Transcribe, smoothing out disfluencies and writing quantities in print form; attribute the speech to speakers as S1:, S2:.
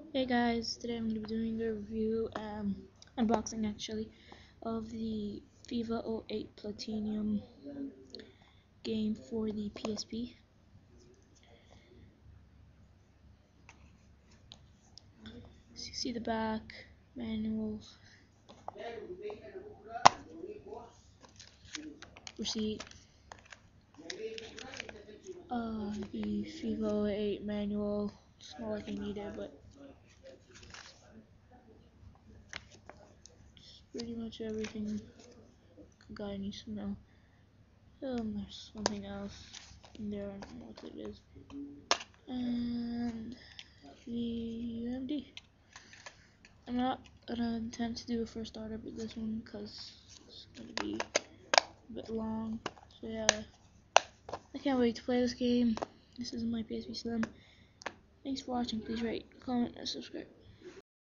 S1: Hey guys, today I'm going to be doing a review, unboxing actually, of the FIFA 08 Platinium game for the PSP. So you see the back, manual, receipt, the FIFA 08 manual. It's not like I need it, but it's pretty much everything a guy needs to know. There's something else in there, I don't know what it is. And the UMD. I'm not gonna intend to do a first starter with this one because it's gonna be a bit long. So yeah, I can't wait to play this game. This is my PSP Slim. Thanks for watching. Please rate, comment, and subscribe.